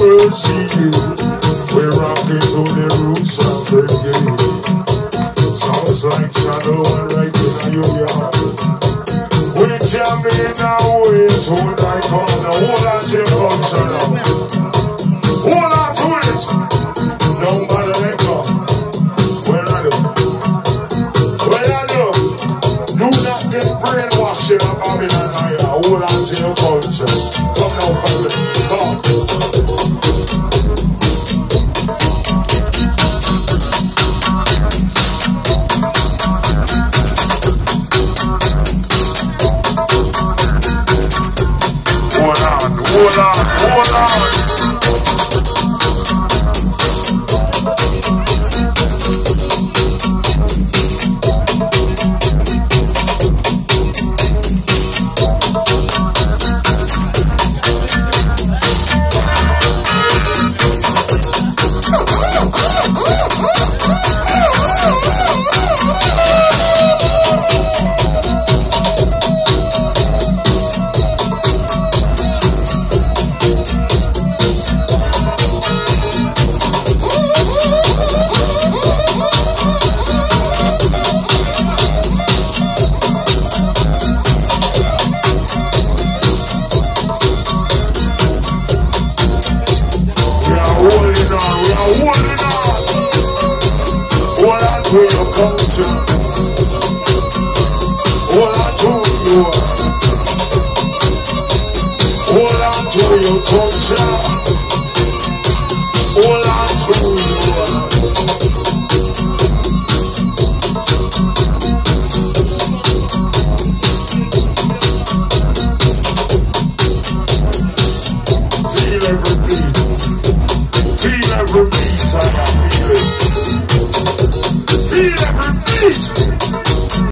world see you. We're rocking to the roots of reggae. Sounds like shadow and right in your yard. We're jamming our ways, what I call the whole of your culture now. Hold on to it. No matter let go. Where I do? Where I do? Do not get brainwashed in a Babylon higher. Hold on to your culture. Come now, family. Come. Hold on, hold on. Culture. Hold on to you. Hold on to your culture. Hold on to you. Feel every beat. Feel every beat. I feel it. Feel every beat.